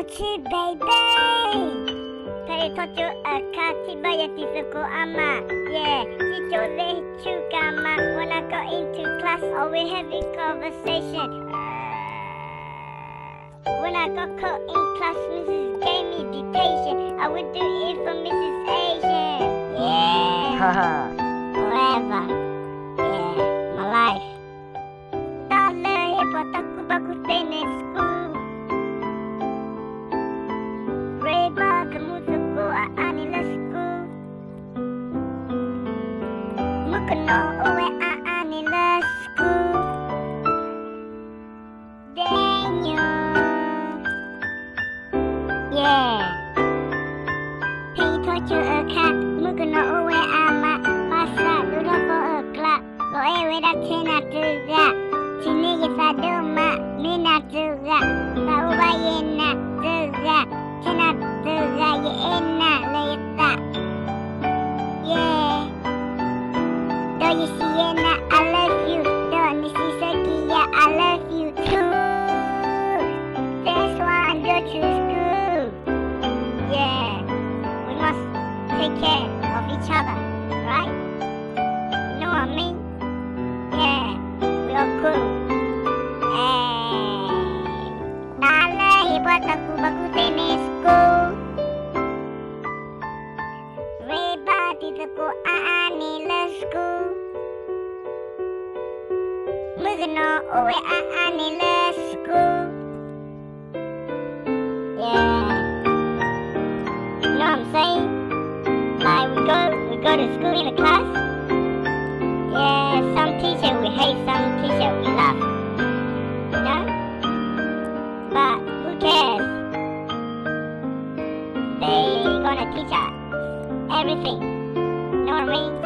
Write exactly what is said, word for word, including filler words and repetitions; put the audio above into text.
Chi baby. Kare tocho akati bayati suko ama. Yeah, chicho de chukama. When I go into class, always having conversation. When I got caught in class, Missus gave me dictation. I would do it for Missus Asian. Yeah, forever. Yeah, my life. Tala hepa taku baku tene school. Reba kamu suko aani la school. Mukano uwe aani la school. Yeah. Hey, touch your cat. Look at no way I'm at. Pass that, do that for a clock. Go away, that ten I do that. Two niggas I do my, me not do that. But why you not do that? Ten I do that, you ain't not like that. Yeah. Don't you see it now? I love you. Don't you see Seki? Yeah, I love you too. That's why I go to school. Yeah, we must take care of each other, right? You know what I mean? Yeah, we are cool. Hey, nala hibat aku baku tene school. Reba titaku aani la school. Mugano owe aani la school. Yeah. You know what I'm saying? Like we go, we go to school in a class. Yeah, some teacher we hate, some teacher we love. You know? But who cares? They gonna teach us everything. You know what I mean?